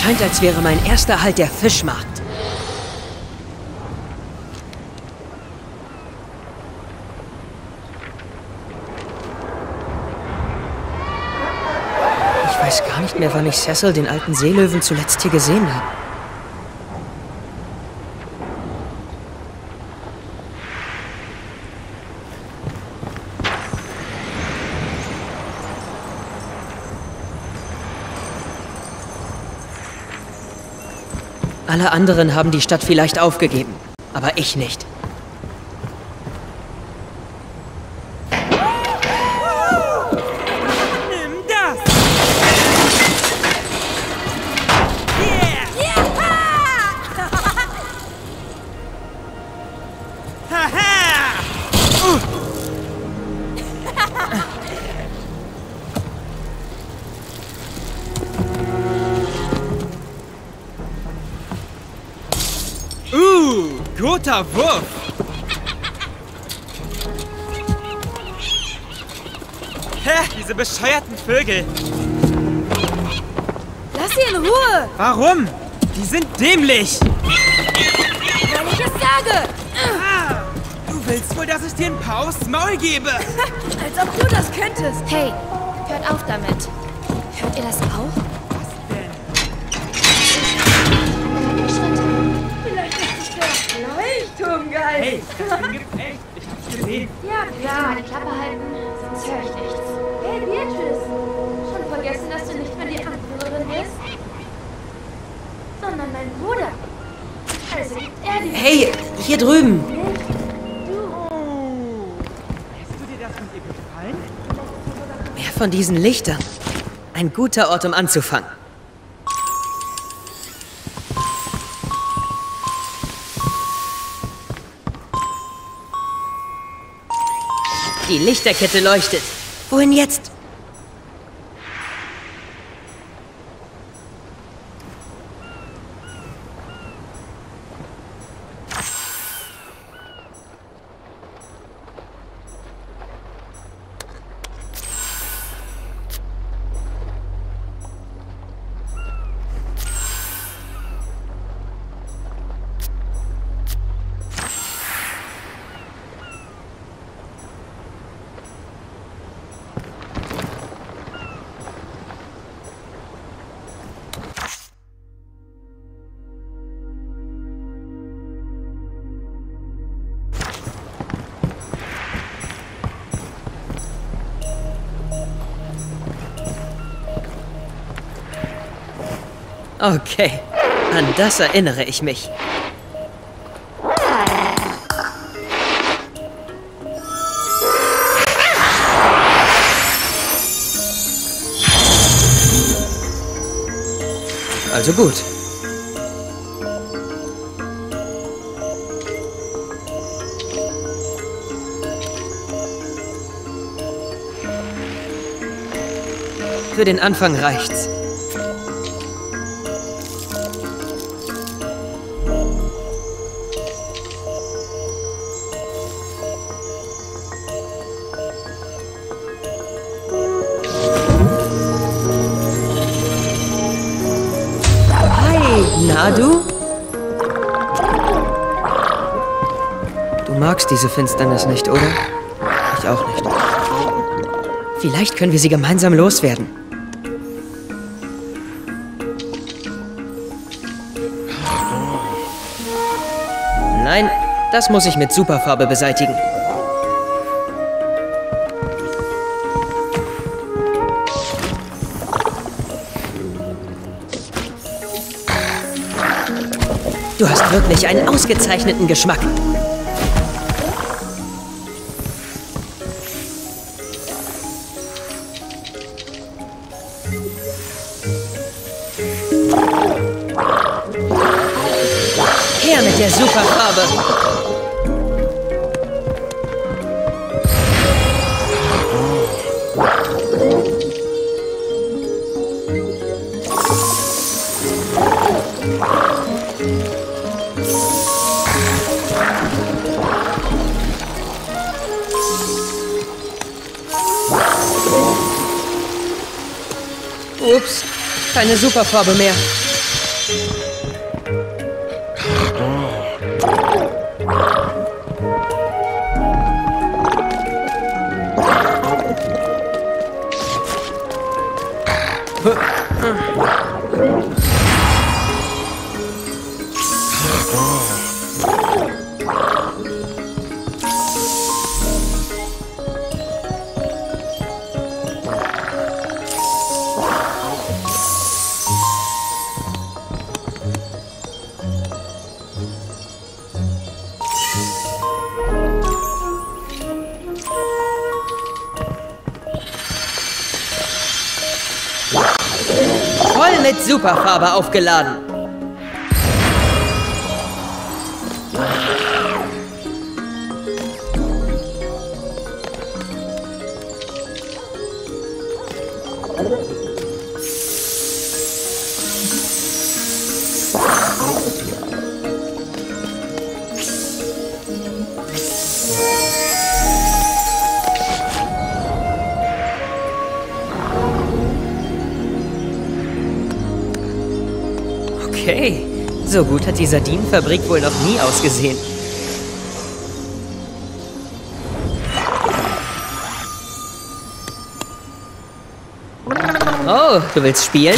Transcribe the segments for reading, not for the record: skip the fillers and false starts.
Scheint, als wäre mein erster Halt der Fischmarkt. Ich weiß gar nicht mehr, wann ich Cecil, den alten Seelöwen, zuletzt hier gesehen habe. Alle anderen haben die Stadt vielleicht aufgegeben, aber ich nicht. Nimm das! Yeah! Haha! Guter Wurf! Hä, diese bescheuerten Vögel! Lass sie in Ruhe! Warum? Die sind dämlich! Wenn ich es sage! Ah, du willst wohl, dass ich dir ein paar aufs Maul gebe? Als ob du das könntest! Hey, hört auf damit. Hört ihr das auch? Was denn? Vielleicht ist es der Leuchtturmgeist! Hey, das Ding gibt's echt. Ich hab's gesehen. Ja, klar, die Klappe halten, sonst höre ich nichts. Hey, Beatrice! Schon vergessen, dass du nicht mehr die Anführerin bist? Sondern dein Bruder. Also gibt er die... Hey, hier drüben! Lässt du dir das mit ihr gefallen? Mehr von diesen Lichtern. Ein guter Ort, um anzufangen. Die Lichterkette leuchtet. Wohin jetzt? Okay, an das erinnere ich mich. Also gut. Für den Anfang reicht's. Na, du? Du magst diese Finsternis nicht, oder? Ich auch nicht. Vielleicht können wir sie gemeinsam loswerden. Nein, das muss ich mit Superfarbe beseitigen. Du hast wirklich einen ausgezeichneten Geschmack. Her mit der Superfarbe. Ups, keine Superfarbe mehr. mit Superfarbe aufgeladen. Okay, so gut hat die Sardinenfabrik wohl noch nie ausgesehen. Oh, du willst spielen?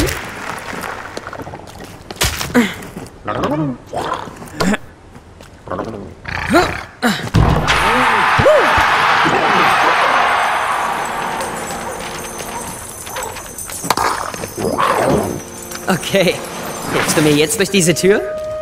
Okay, hilfst du mir jetzt durch diese Tür?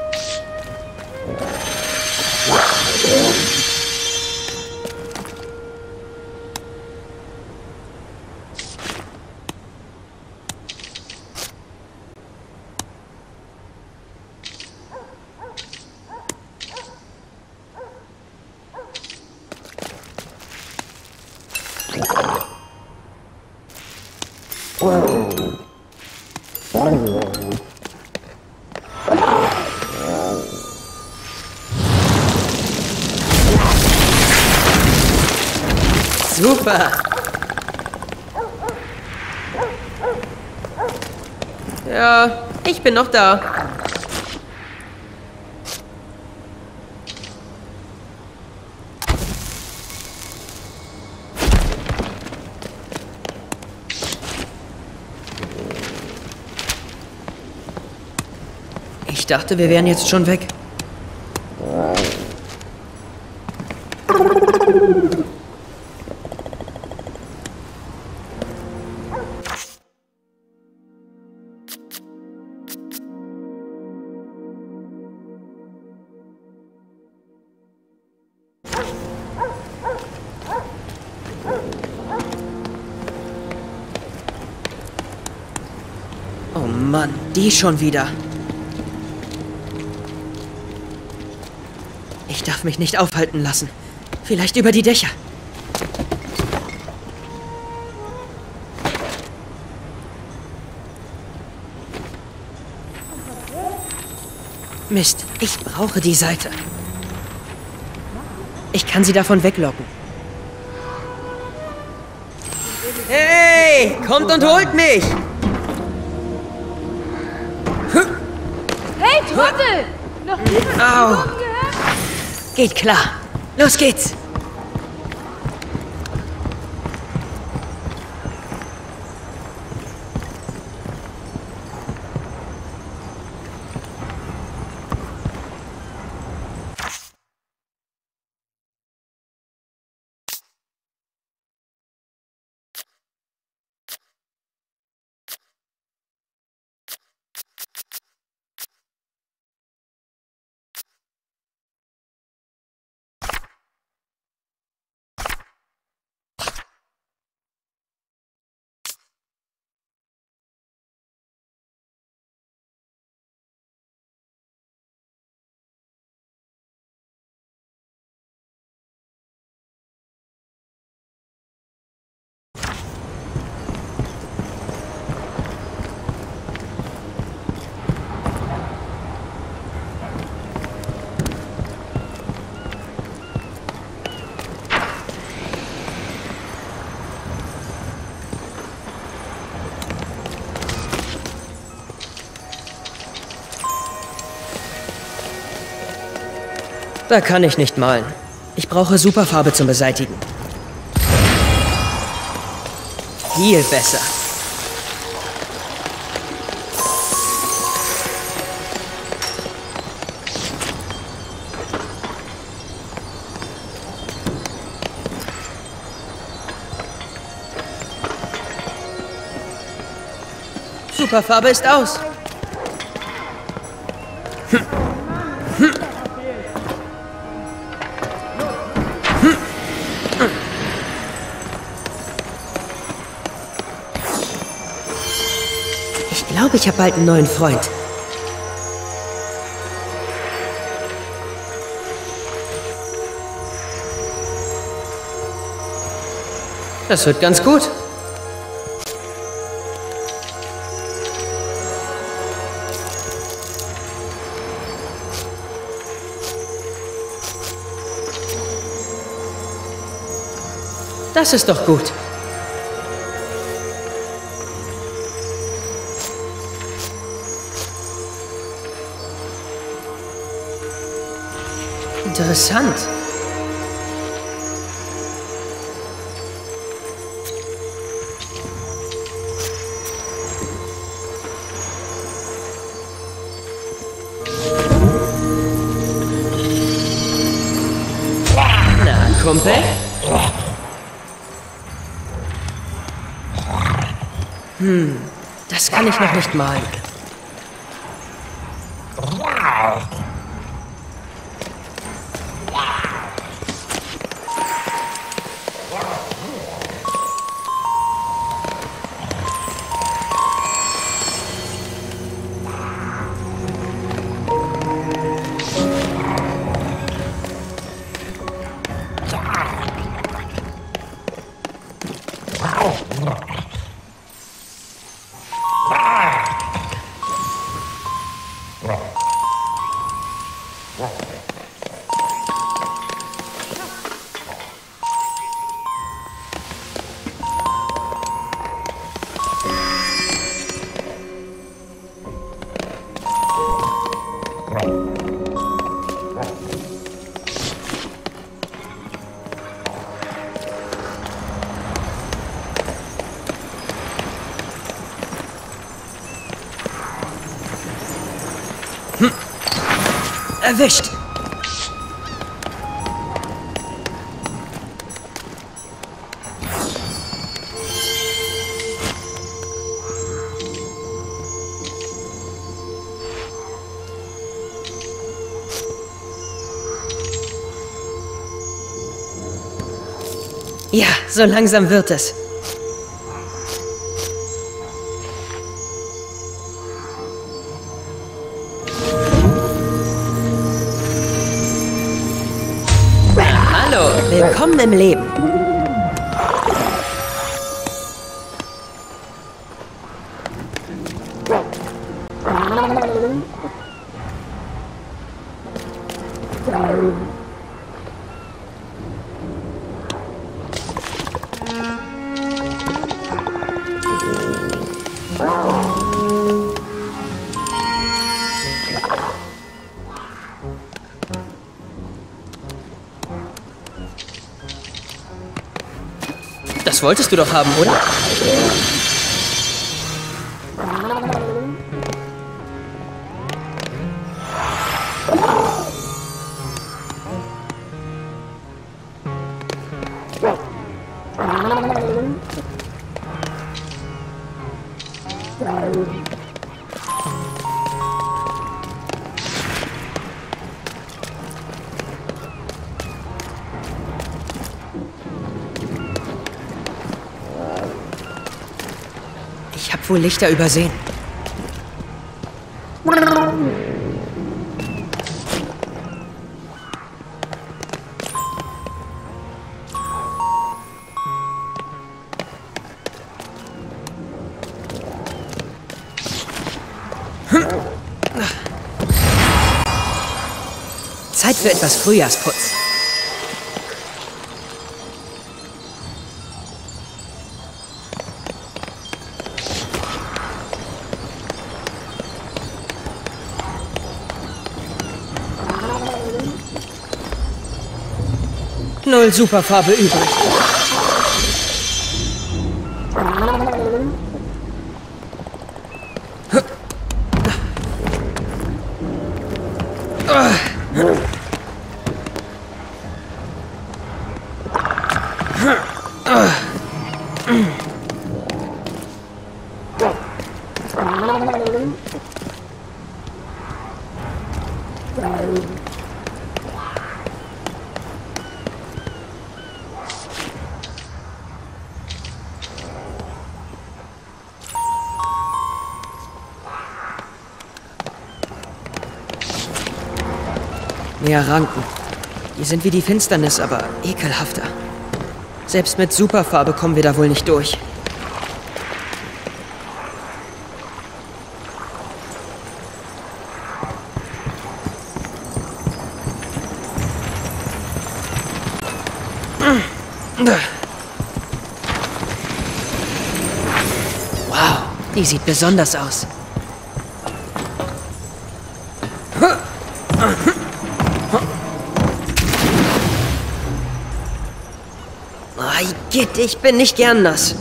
Super! Ja, ich bin noch da. Ich dachte, wir wären jetzt schon weg. Oh Mann, die schon wieder. Ich darf mich nicht aufhalten lassen. Vielleicht über die Dächer. Mist, ich brauche die Seite. Ich kann sie davon weglocken. Hey, kommt und holt mich! Hey, Trottel! Noch nie von Au. Sturm gehört? Geht klar. Los geht's. Da kann ich nicht malen. Ich brauche Superfarbe zum Beseitigen. Viel besser. Superfarbe ist aus. Ich glaube, glaube, ich habe bald einen neuen Freund. Das wird ganz gut. Das ist doch gut. Interessant. Na, Kumpel? Das kann ich noch nicht malen. Erwischt! Ja, so langsam wird es. Willkommen im Leben. Das wolltest du doch haben, oder? Ich hab wohl Lichter übersehen. Zeit für etwas Frühjahrsputz. Null Superfarbe übrig. Mehr Ranken. Die sind wie die Finsternis, aber ekelhafter. Selbst mit Superfarbe kommen wir da wohl nicht durch. Wow, die sieht besonders aus. Igitt, ich bin nicht gern nass.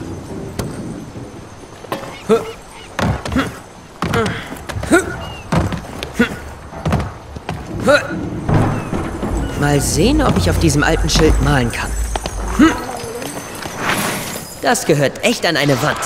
Mal sehen, ob ich auf diesem alten Schild malen kann. Das gehört echt an eine Wand.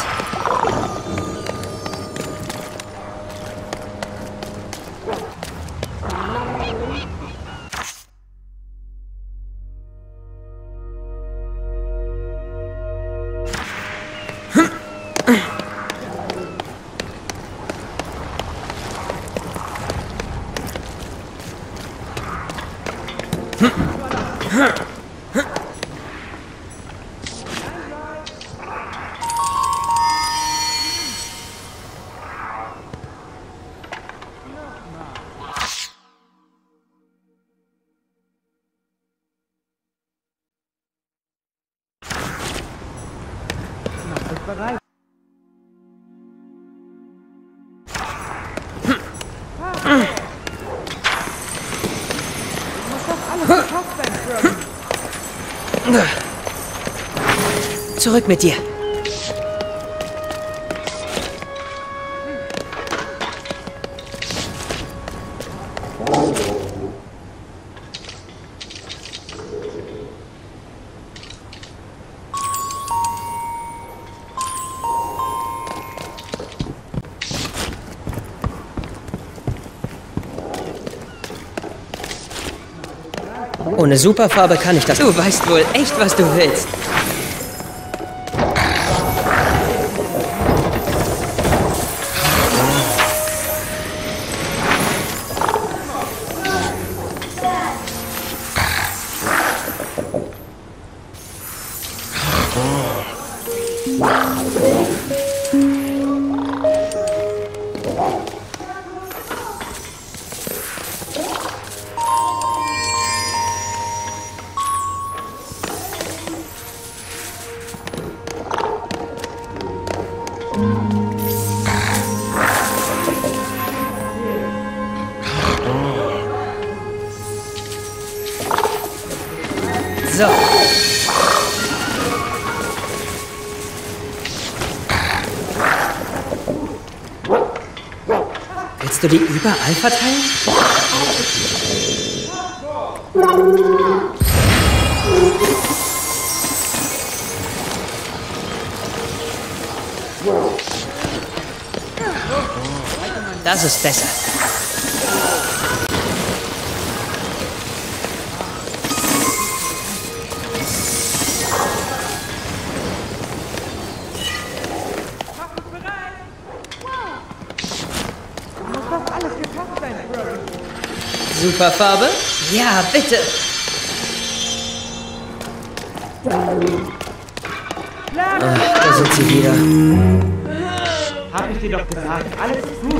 Bereit. Muss doch alles geschafft sein, Frodo. Zurück mit dir. Ohne Superfarbe kann ich das. Du weißt wohl echt, was du willst. So. Willst du die überall verteilen? Das ist besser. Superfarbe? Ja, bitte. Ach, da sind sie wieder. Hab ich dir doch gesagt, alles ist gut.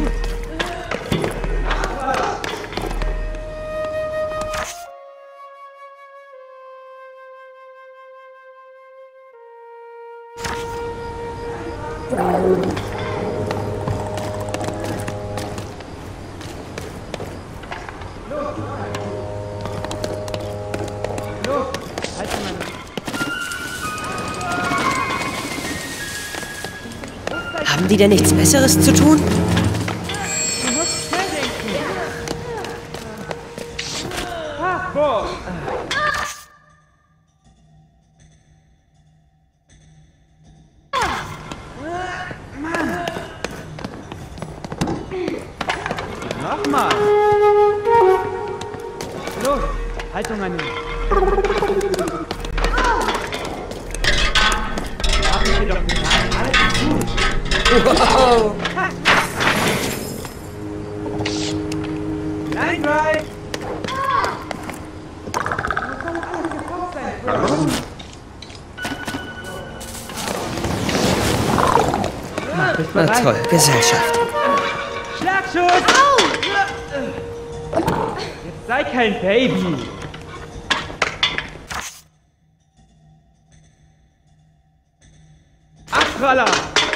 Haben die denn nichts Besseres zu tun? Du musst schnell denken. Ach, boah. Mann. Nochmal. Los, Haltung an ihn. Hab ich dir doch gesagt, alles ist gut. Wow. Nein, nein. Na bereit. toll, Gesellschaft. Schlagschuss! Jetzt sei kein Baby. Abpraller!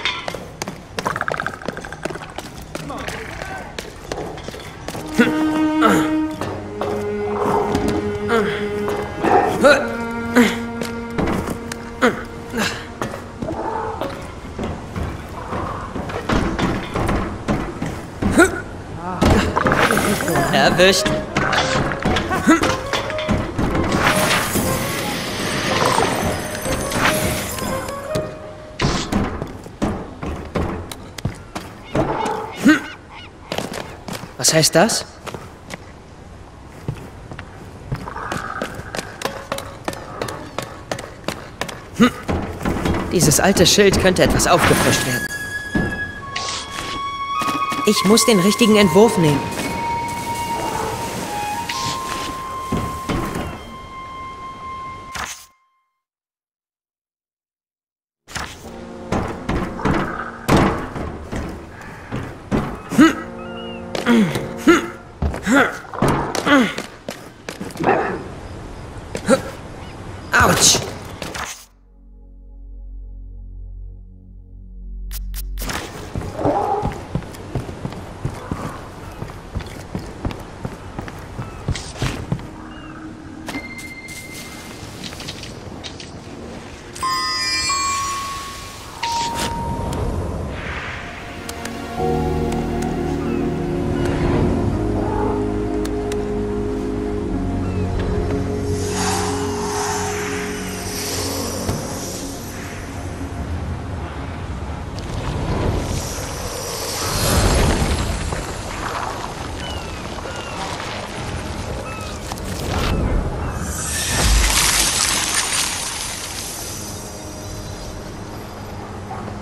Erwischt. Was heißt das? Dieses alte Schild könnte etwas aufgefrischt werden. Ich muss den richtigen Entwurf nehmen. Autsch!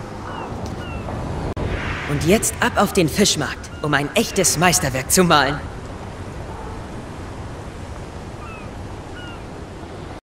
Und jetzt ab auf den Fischmarkt, um ein echtes Meisterwerk zu malen.